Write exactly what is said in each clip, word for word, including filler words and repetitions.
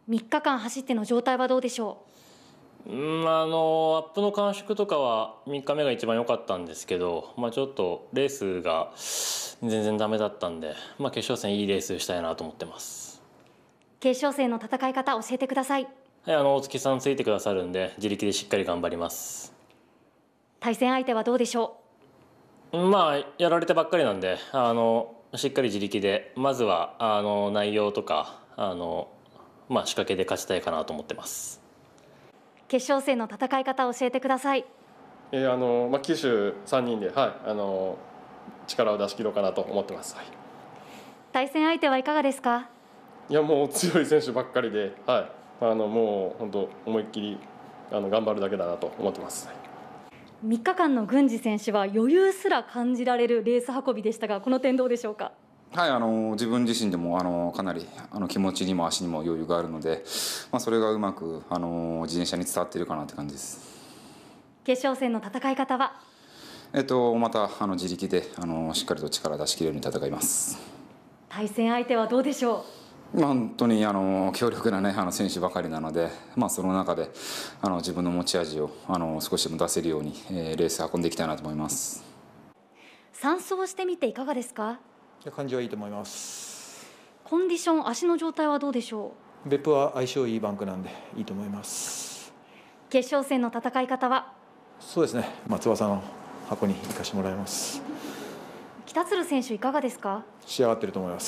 みっかかん走っての状態はどうでしょうん、あのアップの感触とかはみっかめが一番良かったんですけど、まあ、ちょっとレースが全然ダメだったんで、まあ、決勝戦いいレースしたいなと思ってます。 う？決勝戦の戦い方教えてください。 はい、あの大月さんついてくださるんで自力でしっかり頑張ります。 対戦相手はどうでしょまあやられてばっかりなんで、あのしっかり自力でまずはあの内容とかあの、まあ、仕掛けで勝ちたいかなと思ってます。 う？決勝戦の戦い方を教えてください。 えーあのまあ、九州さんにんで、はい、あの力を出し切ろうかなと思ってます。はい、 対戦相手はいかがですか？ いやもう強い選手ばっかりで、はい、あのもう本当思いっきりあの頑張るだけだなと思ってます。はい、 みっかかんの郡司選手は余裕すら感じられるレース運びでしたが、この点どうでしょうか？ はい、あの自分自身でもあのかなりあの気持ちにも足にも余裕があるので、まあ、それがうまくあの自転車に伝わっているかなって感じです。 決勝戦の戦い方は？ えっと、またあの自力であのしっかりと力を出し切れるように戦います。 対戦相手はどうでしょまあ、本当にあの強力な、ね、あの選手ばかりなので、まあ、その中であの自分の持ち味をあの少しでも出せるように、えー、レース運んでいきたいなと思います。 さん走してみていかがですか？ 感じはいいと思います。 コンディション、足の状態はどうでしょう？別府は相性いいバンクなんでいいと思います。 決勝戦の戦い方は？ そうですね、松葉さんの箱に行かせてもらいます。 北鶴選手いかがですか？ 仕上がってると思います。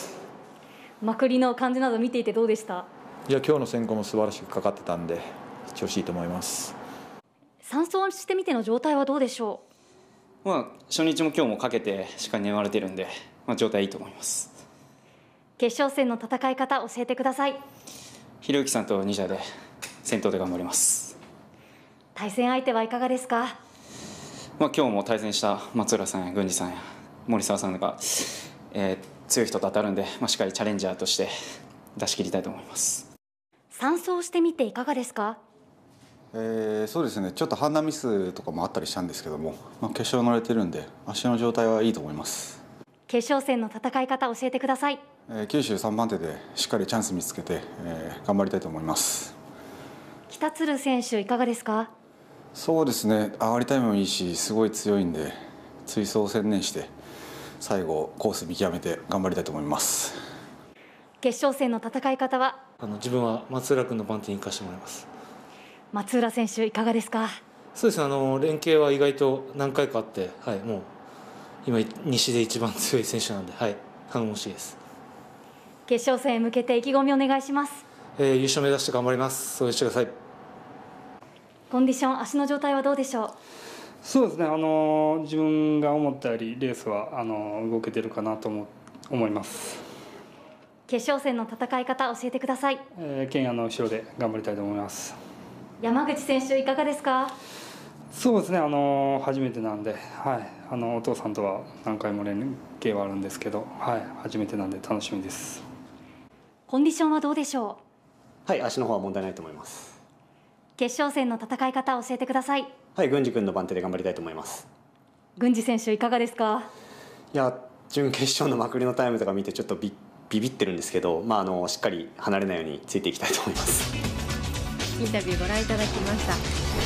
まくりの感じなど見ていてどうでした？ いや今日の選考も素晴らしくかかってたんで調子いいと思います。 さん走してみての状態はどうでしょう？まあ初日も今日もかけてしっかり粘れてるんで、まあ、状態いいと思います。 決勝戦の戦い方教えてください。 ひろゆきさんとに社で先頭で頑張ります。 対戦相手はいかがですか？ まあ今日も対戦した松浦さんや郡司さんや森沢さんが、えー、強い人と当たるんで、まあ、しっかりチャレンジャーとして出し切りたいと思います。 さん走してみていかがですか？ えー、そうですね、ちょっと判断ミスとかもあったりしたんですけども、まあ、決勝乗れてるんで足の状態はいいと思います。 決勝戦の戦い方教えてください。 えー、九州さんばん手でしっかりチャンス見つけて、えー、頑張りたいと思います。 北鶴選手いかがですか？ そうですね、上がりタイムもいいしすごい強いんで追走を専念して最後コース見極めて頑張りたいと思います。 決勝戦の戦い方は？ あの自分は松浦君の番手に行かせてもらいます。 松浦選手いかがですか？ そうですね、あの連携は意外と何回かあって、はい、もう今西で一番強い選手なんで、はい、頼もしいです。 決勝戦へ向けて意気込みお願いします。 えー、優勝目指して頑張ります。そうしてください。 コンディション、足の状態はどうでしょう？ そうですね、あの自分が思ったよりレースはあの動けてるかなと思思います。 決勝戦の戦い方教えてください。 えー、ケンヤの後ろで頑張りたいと思います。 山口選手いかがですか？ そうですね、あの初めてなんで、はい、あのお父さんとは何回も連携はあるんですけど、はい、初めてなんで楽しみです。 コンディションはどうでしょう？はい、足の方は問題ないと思います。 決勝戦の戦い方を教えてください。 はい、郡司君の番手で頑張りたいと思います。 郡司選手いかがですか？ いや、準決勝のまくりのタイムとか見てちょっとビビビってるんですけど、まああのしっかり離れないようについていきたいと思います。 インタビューご覧いただきました。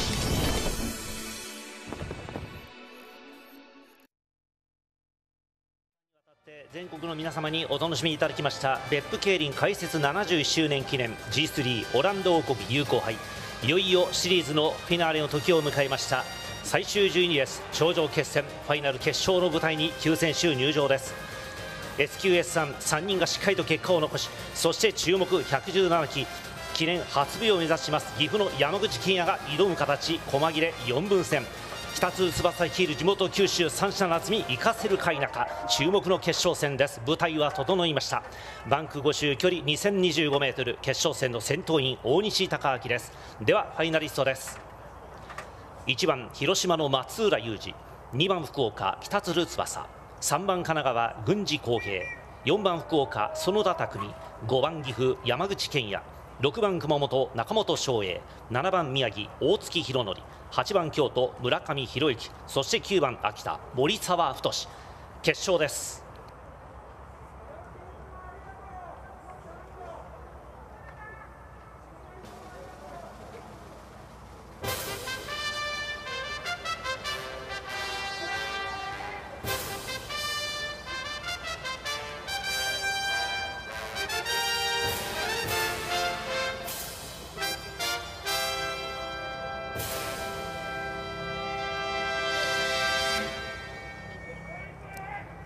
全国の皆様にお楽しみいただきました別府競輪開設ななじゅういっしゅうねん記念 ジースリー オランダ王国友好杯、いよいよシリーズのフィナーレの時を迎えました。最終順位レース頂上決戦ファイナル決勝の舞台にきゅう選手入場です。 エスキューエス さんさんにんがしっかりと結果を残し、そして注目ひゃくじゅうななき記念初日を目指します岐阜の山口健也が挑む形、細切れよんぶん戦。北津翼率いる地元九州三者夏見生かせるか否か、注目の決勝戦です。舞台は整いました。バンクご周距離 にせんにじゅうごメートル、決勝戦の先頭員大西隆明です。ではファイナリストです。いちばん広島の松浦雄二、にばん福岡北鶴翼、さんばん神奈川郡司浩平、よんばん福岡園田匠、ごばん岐阜山口健也、ろくばん熊本中本翔英、ななばん宮城大月弘則、はちばん京都村上博之、そしてきゅうばん秋田森沢太。決勝です。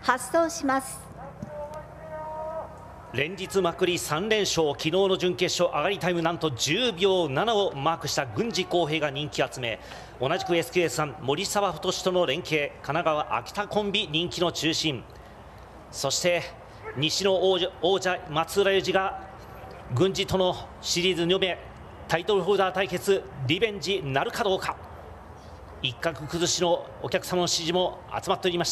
発送します。 連日まくりさん連勝、昨日の準決勝上がりタイムなんとじゅうびょうななをマークした郡司浩平が人気集め、同じく エスキューエス さん森沢太との連携、神奈川秋田コンビ人気の中心、そして西の王者王者松浦裕二が郡司とのシリーズにどめタイトルホルダー対決リベンジなるかどうか。一角崩しのお客様の支持も集まっておりました。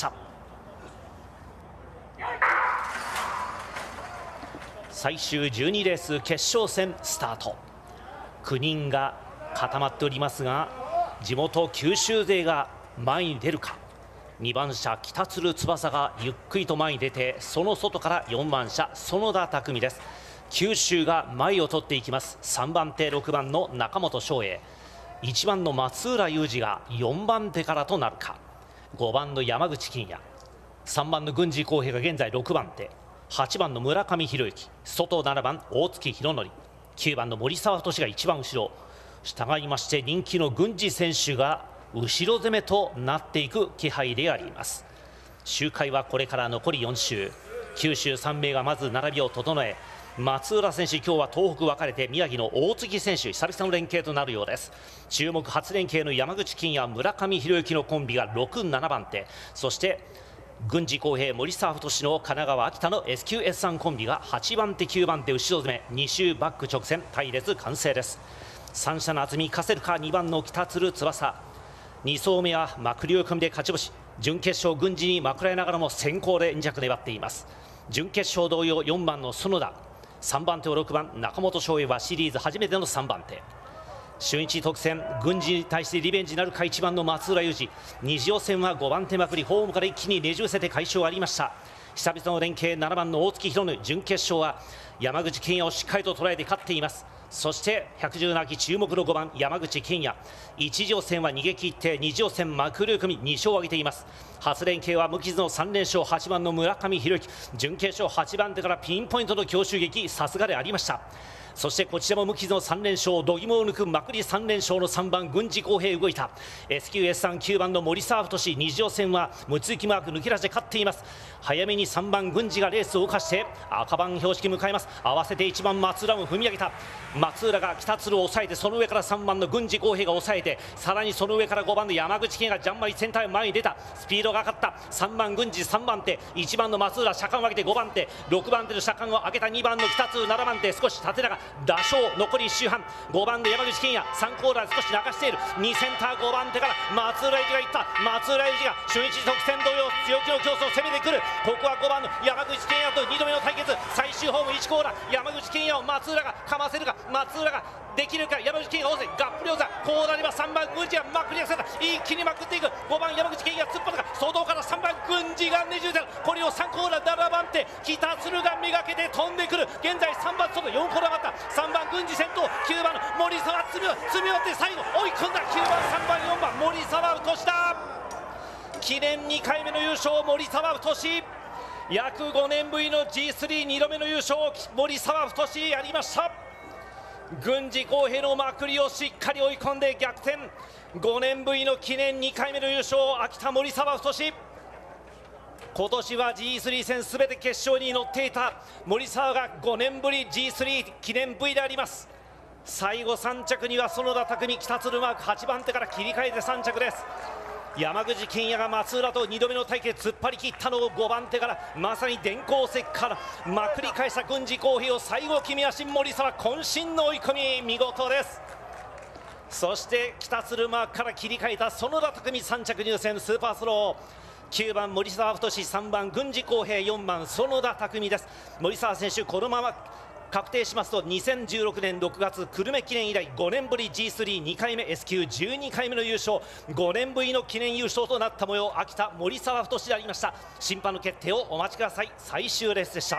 最終じゅうにレース決勝戦スタート。きゅうにんが固まっておりますが、地元九州勢が前に出るか。にばん車北鶴翼がゆっくりと前に出て、その外からよんばん車園田拓海です。九州が前を取っていきます。さんばん手ろくばんの中本翔英、いちばんの松浦裕二がよんばん手からとなるか。ごばんの山口金也、さんばんの郡司浩平が現在ろくばん手、はちばんの村上博之、外ななばん大月弘典、きゅうばんの森沢太が一番後ろ。従いまして人気の郡司選手が後ろ攻めとなっていく気配であります。周回はこれから残りよん周、九州さん名がまず並びを整え、松浦選手、今日は東北分かれて宮城の大月選手、久々の連携となるようです。注目初連携の山口金也、村上博之のコンビがろく、ななばん手、そして郡司浩平、森沢太の神奈川秋田の エスキューエス さんコンビがはちばん手、きゅうばん手後ろ攻め、に周バック直線隊列完成です。三者の厚み生かせるか。にばんの北鶴翼、に走目はまくりを組んで勝ち星、準決勝郡司にまくられながらも先行でに着粘っています。準決勝同様よんばんの園田、さんばん手をろくばん中本翔英はシリーズ初めてのさんばん手。春一特選郡司に対してリベンジなるか。いちばんの松浦裕二、二次予選はごばん手まくり、ホームから一気にねじ伏せて快勝ありました。久々の連携ななばんの大月弘典、準決勝は山口金也をしっかりと捉えて勝っています。そしてひゃくじゅうななき注目のごばん山口金也、一次予選は逃げ切って二次予選まくる組に勝を挙げています。初連携は無傷のさん連勝、はちばんの村上博之、準決勝はちばん手からピンポイントの強襲撃、さすがでありました。そしてこちらも無傷のさん連勝、度肝を抜くまくりさん連勝のさんばん郡司浩平動いた。 エスキューエス さんきゅうばんの森沢太、二次予選は無追記マーク抜け出して勝っています。早めにさんばん郡司がレースを動かして赤番標識迎えます。合わせていちばん松浦も踏み上げた。松浦が北鶴を抑えて、その上からさんばんの郡司浩平が抑えて、さらにその上からごばんの山口健がジャンマリセンター前に出た。スピードが上がった。さんばん郡司、さんばん手、いちばんの松浦車間を上げてごばん手、ろくばん手の車間を上げたにばんの北鶴、ななばん手少し縦長打賞、残りいっ周半、ごばんで山口健也、さんコーナーで少し流している。にセンターごばん手から松浦裕二がいった。松浦裕二が初日特選同様強気の競争を攻めてくる。ここはごばんの山口健也とにどめの対決、最終ホームいちコーナー、山口健也を松浦がかませるか、松浦ができるか。山口健也大勢がっぷり大勢、こうなればさんばん郡司がまくりやせた。一気にまくっていく。ごばん山口健也突っ張ったか、外からさんばん郡司がねじ伏せる。これをさんコーナーななばん手北鶴がめがけて飛んでくる。現在さんばん外よんコーナー上がった。さんばん郡司先頭、きゅうばんの森沢積み積み寄って最後追い込んだ。きゅうばん、さんばん、よんばん森沢太だ。記念にかいめの優勝森沢太、約ごねんぶりの ジースリーに 度目の優勝森沢太やりました。郡司浩平のまくりをしっかり追い込んで逆転、ごねんぶりの記念にかいめの優勝秋田森沢太。今年は ジースリー 戦すべて決勝に乗っていた森沢がごねんぶり ジースリー 記念 V であります。最後さん着には園田拓海、北鶴マークはちばん手から切り替えてさん着です。山口金也が松浦とにどめの対決突っ張り切ったのをごばん手からまさに電光石火からまくり返した郡司浩平を最後君足森沢渾身の追い込み見事です。そして北鶴マークから切り替えた園田拓海さん着入線スーパースロー、きゅうばん森沢太、さんばん郡司浩平、よんばん園田拓海です。森沢選手このまま確定しますとにせんじゅうろくねんろくがつ久留米記念以来ごねんぶり ジースリーに 回目 エスキューじゅうに 回目の優勝、ごねんぶりの記念優勝となった模様、秋田森沢太でありました。審判の決定をお待ちください。最終レースでした。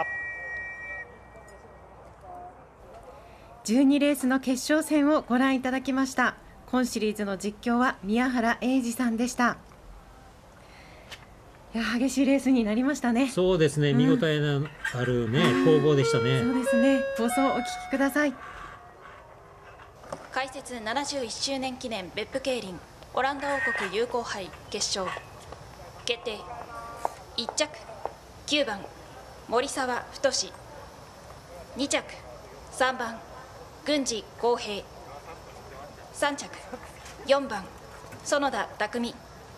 じゅうにレースの決勝戦をご覧いただきました。今シリーズの実況は宮原英二さんでした。いや激しいレースになりましたね。 そうですね、うん、見応えのあるね攻防でしたね。 そうですね。放送お聞きください。 開設ななじゅういっしゅうねん記念別府競輪オランダ王国友好杯決勝決定。いっ着きゅうばん森沢太に着さんばん郡司浩平さん着よんばん園田匠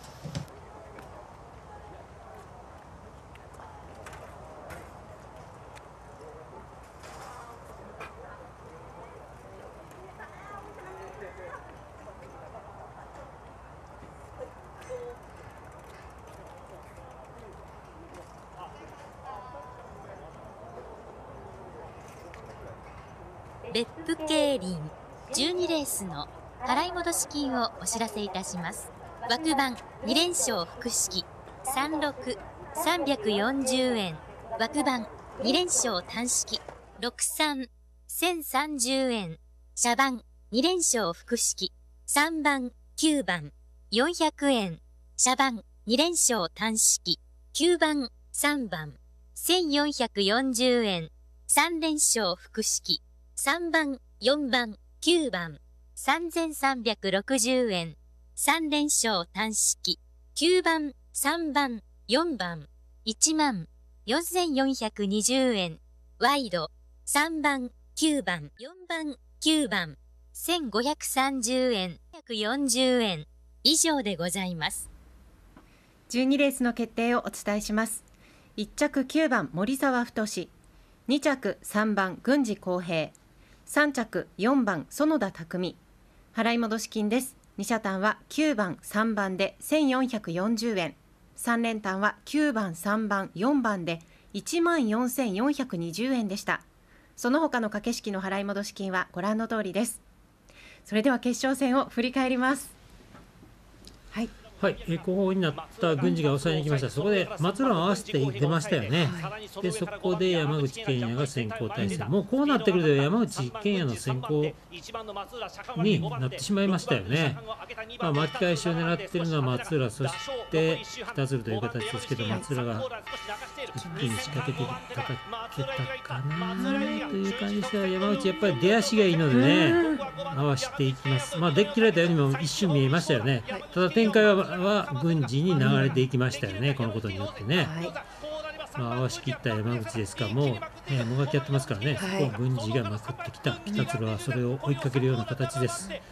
別府競輪じゅうにレースの払い戻し金をお知らせいたします。枠番に連勝複式さんろくさんびゃくよんじゅうえん、枠番に連勝単式ろくさんせんさんじゅうえん、車番に連勝複式さんばんきゅうばんよんひゃくえん、車番に連勝単式きゅうばんさんばんせんよんひゃくよんじゅうえん、さん連勝複式さんばんよんばんきゅうばんさんぜんさんびゃくろくじゅうえん、さん連勝単式きゅうばんさんばんよんばんいちまんよんせんよんひゃくにじゅうえん、ワイドさんばんきゅうばんよんばんきゅうばんせんごひゃくさんじゅうえん、ひゃくよんじゅうえん以上でございます。 じゅうにレースの決定をお伝えします。いっ着きゅうばん森沢太、に着さんばん郡司浩平、さん着よんばん園田匠。払い戻し金です。に車単はきゅうばんさんばんでせんよんひゃくよんじゅうえん、さん連単はきゅうばんさんばんよんばんでいちまんよんせんよんひゃくにじゅうえんでした。その他の掛け式の払い戻し金はご覧の通りです。それでは決勝戦を振り返ります。はい、 はい、えー後方になった郡司が抑えに行きました。そこで松浦を合わせて出ましたよね。でそこで山口健也が先行体制、もうこうなってくると山口健也の先行になってしまいましたよね。まあ、巻き返しを狙っているのは松浦、そして北鶴という形ですけど、松浦が一気に仕掛けてかけたかなという感じでしたが、山口やっぱり出足がいいのでね、合わせていきます。まあ、デッキられたようにも一瞬見えましたよね。ただ展開はは郡司に流れていきましたよね、このことによってね。まあ、合わしきった山口ですか、もう、ね、もがきやってますからね、はい、ここ郡司がまくってきた、北鶴はそれを追いかけるような形です。で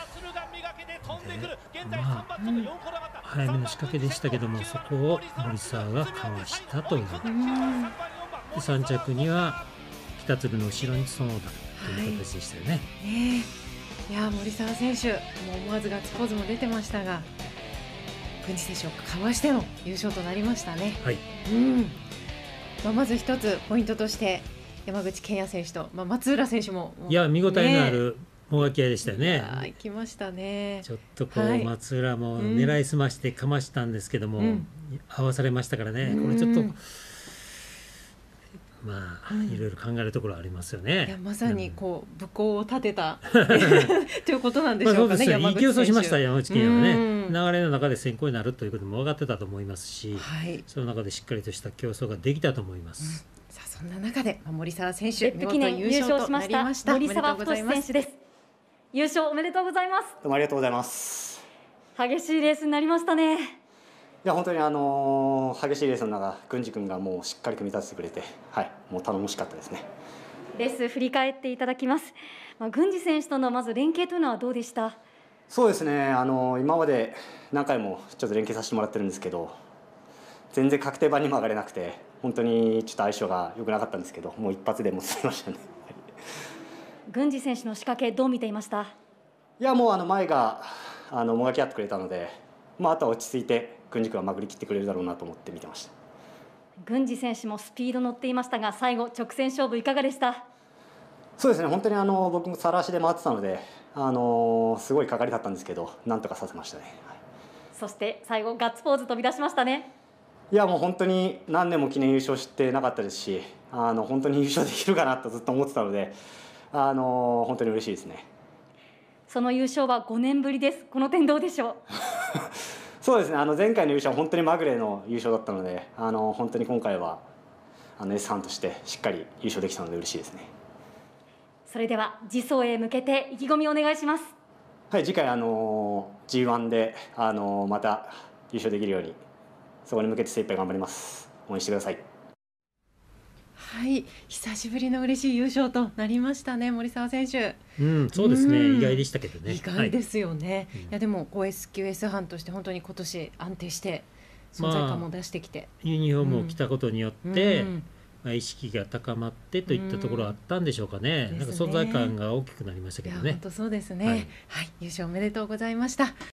まあ、うん、早めの仕掛けでしたけども、そこを森沢がかわしたという。でさん着には北鶴の後ろに園田という形でしたよね。 はいねいや森沢選手、もう思わずガッツポーズも出てましたが、郡司選手をかわしての優勝となりましたね。 はいうんまあ、まず一つポイントとして山口健也選手と、まあ、松浦選手もいや見応えのあるもがき合いでしたよね。 いきましたね。 ちょっとこう、はい、松浦も狙いすましてかましたんですけども、うん、合わされましたからね、これちょっと、うんまあ、いろいろ考えるところありますよね。 いやまさにこう武功を立てたということなんでしょうかね。 まあ、いい競争しました山口健也はね。流れの中で先行になるということも分かってたと思いますし、はい、その中でしっかりとした競争ができたと思います。 うん、さあそんな中で森沢選手見事優勝となりました。 森沢太選手です。優勝おめでとうございます。 どうもありがとうございます。 激しいレースになりましたね。 いや本当にあのー、激しいレースの中、郡司君がもうしっかり組み立ててくれて、はい、もう頼もしかったですね。 レース振り返っていただきます。まあ、郡司選手とのまず連携というのはどうでした？ そうですね、あのー、今まで何回もちょっと連携させてもらってるんですけど、全然確定板にも上がれなくて、本当にちょっと相性が良くなかったんですけど、もう一発でも進みましたね。 郡司選手の仕掛けどう見ていました？ いやもうあの前があのもがき合ってくれたので、まあ、あとは落ち着いて郡司君はまぐり切ってくれるだろうなと思って見てました。 郡司選手もスピード乗っていましたが、最後直線勝負いかがでした？ そうですね、本当にあの僕もさら足で回ってたので、あのすごいかかりだったんですけど、なんとかさせましたね。はい、 そして最後ガッツポーズ飛び出しましたね。 いやもう本当に何年も記念優勝してなかったですし、あの本当に優勝できるかなとずっと思ってたので、あの本当に嬉しいですね。 その優勝はごねんぶりです。この点どうでしょう？ そうですね、あの前回の優勝は本当にまぐれの優勝だったので、あの本当に今回はあの エスワン としてしっかり優勝できたので嬉しいですね。 それでは次走へ向けて意気込みをお願いします。 はい、次回あの ジーワン であのまた優勝できるように、そこに向けて精一杯頑張ります。応援してください。 はい久しぶりの嬉しい優勝となりましたね森澤選手。 うん、そうですね、 うん意外でしたけどね。 意外ですよね、 はいいやでも エスキューエス 班として本当に今年安定して存在感も出してきて、 ユニフォームを着たことによって、 うんまあ、意識が高まってといったところはあったんでしょうかね、 うんなんか存在感が大きくなりましたけどね。 いや本当そうですね、 ははいい、優勝おめでとうございました。